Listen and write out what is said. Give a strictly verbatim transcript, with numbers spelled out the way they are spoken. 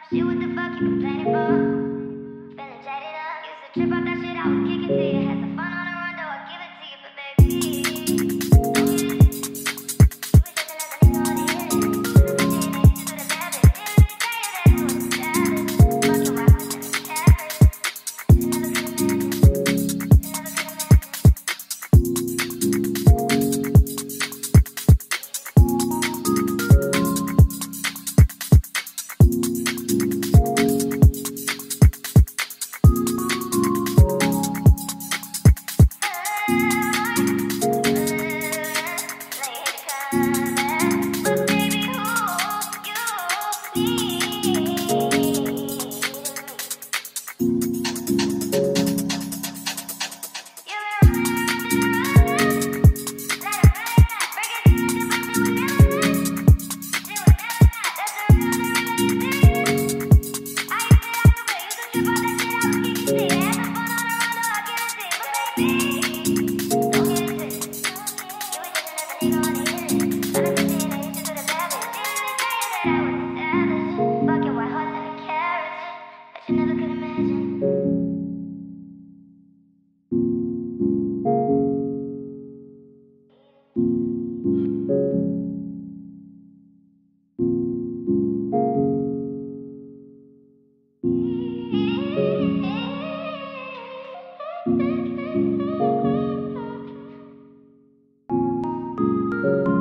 Shit, what the fuck you complaining for? Feeling jaded up. Used to trip off that shit I was kicking to you. Had some fun on the run, though I give it to you, but baby, you wish you never knew all the you